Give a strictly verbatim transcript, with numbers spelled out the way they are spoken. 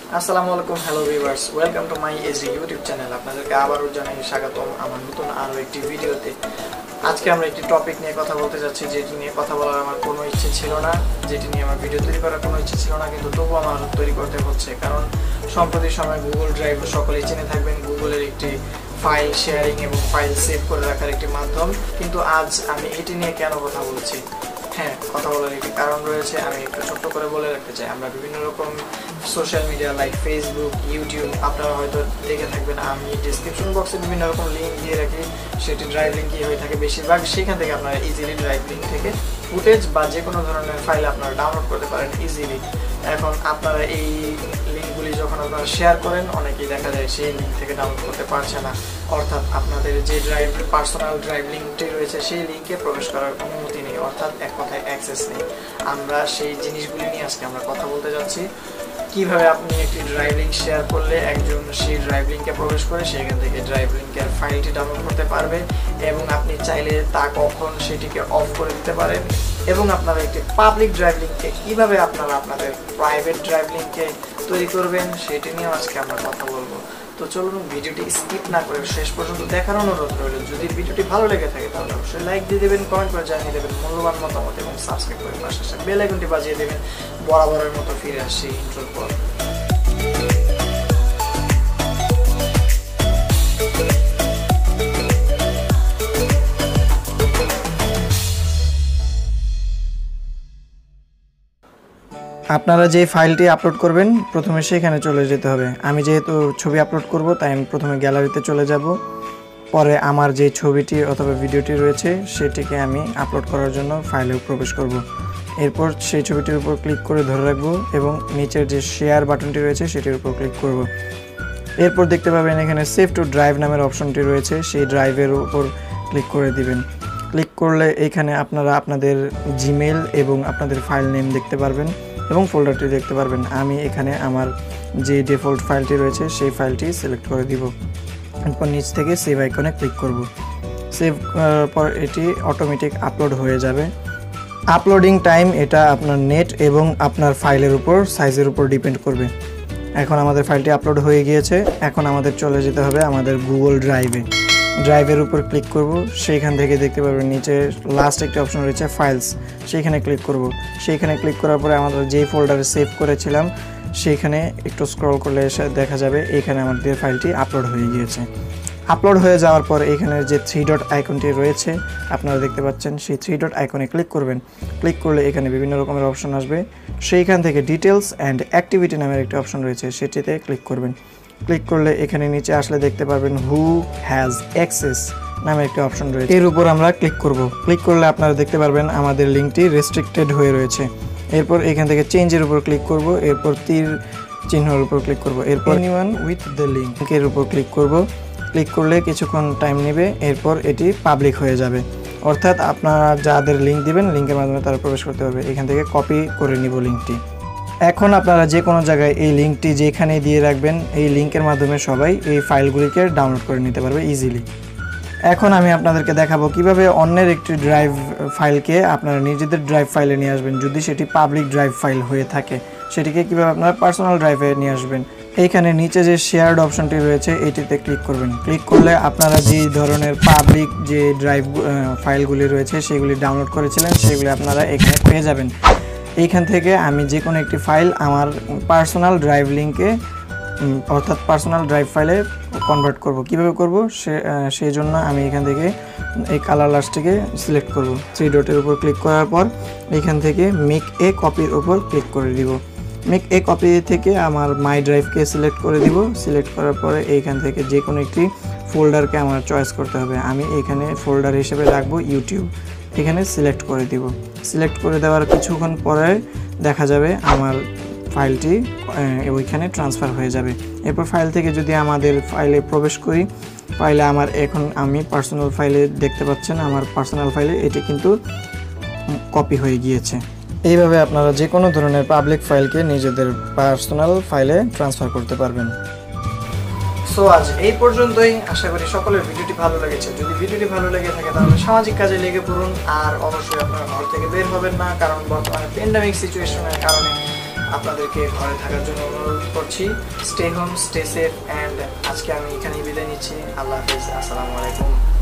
আসসালামু আলাইকুম hello viewers welcome to my A G YouTube channel আপনাদেরকে আবারও জানাই স্বাগতম আমার নতুন আরও একটি ভিডিওতে। আজকে আমরা একটি টপিক নিয়ে কথা বলতে যাচ্ছি, যেটি নিয়ে কথা বলার আমার কোনো ইচ্ছে ছিল না, যেটি নিয়ে আমার ভিডিও তৈরি করার কোনো ইচ্ছে ছিল না, কিন্তু তবুও আমার তৈরি করতে হচ্ছে। কারণ সম্প্রতি সময় গুগল ড্রাইভ সকলেই চিনে থাকবেন, গুগলের একটি ফাইল শেয়ারিং এবং ফাইল সেভ করে রাখার একটি মাধ্যম। কিন্তু আজ আমি এটি নিয়ে কেন কথা বলছি, হ্যাঁ কথা বলার একটি কারণ রয়েছে। আমি একটু ছোট্ট করে বলে রাখতে চাই, আমরা বিভিন্ন রকম social media like Facebook, YouTube, আপনারা হয়তো দেখে থাকবেন, আমি ডিসক্রিপশন বক্সে বিভিন্ন রকম লিঙ্ক দিয়ে রাখি, সেটি ড্রাইভ লিঙ্কই হয়ে থাকে বেশিরভাগ। সেখান থেকে আপনারা ইজিলি ড্রাইভ লিঙ্ক থেকে ফুটেজ বা যে কোনো ধরনের ফাইল আপনারা ডাউনলোড করতে পারেন ইজিলি। এখন আপনারা এই লিঙ্কগুলি যখন আপনারা শেয়ার করেন, অনেকেই দেখা যায় সেই লিঙ্ক থেকে ডাউনলোড করতে পারছে না, অর্থাৎ আপনাদের যে ড্রাইভ পার্সোনাল ড্রাইভ লিঙ্কটি রয়েছে সেই লিঙ্কে প্রবেশ করার অনুমতি নেই, অর্থাৎ এক কথায় অ্যাক্সেস নেই। আমরা সেই জিনিসগুলি নিয়ে আজকে আমরা কথা বলতে যাচ্ছি। কিভাবে আপনি একটি ড্রাইভ লিঙ্ক শেয়ার করলে একজন সেই ড্রাইভ লিঙ্কে প্রবেশ করে সেখান থেকে ড্রাইভ লিঙ্কের ফাইলটি ডাউনলোড করতে পারবে, এবং আপনি চাইলে তা কখন সেটিকে অফ করে দিতে পারেন, এবং আপনারা একটি পাবলিক ড্রাইভ লিঙ্ককে কীভাবে আপনারা আপনাদের প্রাইভেট ড্রাইভ লিঙ্কে তৈরি করবেন সেটি নিয়ে আজকে আমরা কথা বলবো। তো চলুন ভিডিওটি স্কিপ না করে শেষ পর্যন্ত দেখার অনুরোধ রইল। যদি ভিডিওটি ভালো লেগে থাকে তাহলে অবশ্যই লাইক দিয়ে দেবেন, কমেন্ট করে জানিয়ে দেবেন মূল্যবান মতামত, এবং সাবস্ক্রাইব করে পাশে আসা বেল আইকনটি বাজিয়ে দেবেন। বরাবরের মতো ফিরে আসছি ইন্ট্রোর পর। আপনারা যে ফাইলটি আপলোড করবেন প্রথমে সেখানে চলে যেতে হবে। আমি যেহেতু ছবি আপলোড করব তাই আমি প্রথমে গ্যালারিতে চলে যাব, পরে আমার যে ছবিটি অথবা ভিডিওটি রয়েছে সেটিকে আমি আপলোড করার জন্য ফাইলেও প্রবেশ করব। এরপর সেই ছবিটির উপর ক্লিক করে ধরে রাখবো এবং নিচের যে শেয়ার বাটনটি রয়েছে সেটির উপর ক্লিক করব। এরপর দেখতে পাবেন এখানে সেভ টু ড্রাইভ নামের অপশনটি রয়েছে, সেই ড্রাইভের উপর ক্লিক করে দিবেন। ক্লিক করলে এখানে আপনারা আপনাদের জিমেল এবং আপনাদের ফাইল নেম দেখতে পারবেন এবং ফোল্ডারটি দেখতে পারবেন। আমি এখানে আমার যে ডিফল্ট ফাইলটি রয়েছে সেই ফাইলটি সিলেক্ট করে দিব। এরপর নিচ থেকে সেভ আইকনে ক্লিক করব। সেভ করার পর এটি অটোমেটিক আপলোড হয়ে যাবে। আপলোডিং টাইম এটা আপনার নেট এবং আপনার ফাইলের উপর সাইজের উপর ডিপেন্ড করবে। এখন আমাদের ফাইলটি আপলোড হয়ে গিয়েছে। এখন আমাদের চলে যেতে হবে আমাদের গুগল ড্রাইভে। ড্রাইভের উপর ক্লিক করব, সেইখান থেকে দেখতে পারবেন নিচে লাস্ট একটি অপশন রয়েছে ফাইলস, সেইখানে ক্লিক করব। সেইখানে ক্লিক করার পরে আমাদের যেই ফোল্ডারে সেভ করেছিলাম সেইখানে একটু স্ক্রল করলে এসে দেখা যাবে এখানে আমাদের ফাইলটি আপলোড হয়ে গিয়েছে। আপলোড হয়ে যাওয়ার পর এখানের যে থ্রি ডট আইকনটি রয়েছে আপনারা দেখতে পাচ্ছেন, সেই থ্রি ডট আইকনে ক্লিক করবেন। ক্লিক করলে এখানে বিভিন্ন রকমের অপশন আসবে, সেইখান থেকে ডিটেলস অ্যান্ড অ্যাক্টিভিটি নামের একটি অপশন রয়েছে, সেটিতে ক্লিক করবেন। ক্লিক করলে এখানে নিচে আসলে দেখতে পারবেন হু হ্যাজ অ্যাক্সেস নামে একটি অপশন রয়েছে, এর উপর আমরা ক্লিক করব। ক্লিক করলে আপনারা দেখতে পারবেন আমাদের লিঙ্কটি রেস্ট্রিক্টেড হয়ে রয়েছে। এরপর এখান থেকে চেঞ্জের উপর ক্লিক করব, এরপর তীর চিহ্নের উপর ক্লিক করব, এরপর এনিওয়ান উইথ দ্য লিঙ্কের উপর ক্লিক করব। ক্লিক করলে কিছুক্ষণ টাইম নেবে, এরপর এটি পাবলিক হয়ে যাবে, অর্থাৎ আপনারা যাদের লিঙ্ক দিবেন লিঙ্কের মাধ্যমে তারা প্রবেশ করতে পারবে। এখান থেকে কপি করে নিব লিঙ্কটি। এখন আপনারা যে কোনো জায়গায় এই লিঙ্কটি যেখানে দিয়ে রাখবেন এই লিঙ্কের মাধ্যমে সবাই এই ফাইলগুলিকে ডাউনলোড করে নিতে পারবে ইজিলি। এখন আমি আপনাদেরকে দেখাবো কিভাবে অন্যের একটি ড্রাইভ ফাইলকে আপনারা নিজেদের ড্রাইভ ফাইলে নিয়ে আসবেন। যদি সেটি পাবলিক ড্রাইভ ফাইল হয়ে থাকে সেটিকে কীভাবে আপনারা পার্সোনাল ড্রাইভে নিয়ে আসবেন। এইখানে নিচে যে শেয়ার্ড অপশনটি রয়েছে এটিতে ক্লিক করবেন। ক্লিক করলে আপনারা যে ধরনের পাবলিক যে ড্রাইভ ফাইলগুলি রয়েছে সেগুলি ডাউনলোড করেছিলেন সেগুলি আপনারা এখানে পেয়ে যাবেন। এইখান থেকে আমি যে কোনো একটি ফাইল আমার পার্সোনাল ড্রাইভ লিঙ্কে অর্থাৎ পার্সোনাল ড্রাইভ ফাইলে কনভার্ট করব। কিভাবে করব সে সেই জন্য আমি এখান থেকে এই কালার লাস্টটিকে সিলেক্ট করব। থ্রি ডটের উপর ক্লিক করার পর এইখান থেকে মেক এ কপির উপর ক্লিক করে দিব। মেক এ কপি থেকে আমার মাই ড্রাইভকে সিলেক্ট করে দিব। সিলেক্ট করার পরে এইখান থেকে যে কোনো একটি ফোল্ডারকে আমার চয়েস করতে হবে। আমি এখানে ফোল্ডার হিসেবে রাখবো ইউটিউব, এখানে সিলেক্ট করে দিব। সিলেক্ট করে দেওয়ার কিছুক্ষণ পরে দেখা যাবে আমার ফাইলটি ওইখানে ট্রান্সফার হয়ে যাবে। এরপর ফাইল থেকে যদি আমাদের ফাইলে প্রবেশ করি, ফাইলে আমার এখন আমি পার্সোনাল ফাইলে দেখতে পাচ্ছেন আমার পার্সোনাল ফাইলে এটি কিন্তু কপি হয়ে গিয়েছে। এইভাবে আপনারা যে কোনো ধরনের পাবলিক ফাইলকে নিজেদের পার্সোনাল ফাইলে ট্রান্সফার করতে পারবেন। সো আজ এই পর্যন্তই। আশা করি সকলের ভিডিওটি ভালো লেগেছে। যদি ভিডিওটি ভালো লেগে থাকে তাহলে সামাজিক কাজে লেগে পড়ুন, আর অবশ্যই আপনারা ঘর থেকে বের হবেন না, কারণ বর্তমানে প্যান্ডেমিক সিচুয়েশনের কারণে আপনাদেরকে ঘরে থাকার জন্য অনুরোধ করছি। Stay home, stay safe, and আজকে আমি এখানেই বিদায় নিচ্ছি। আল্লাহ হাফেজ, আসসালামু আলাইকুম।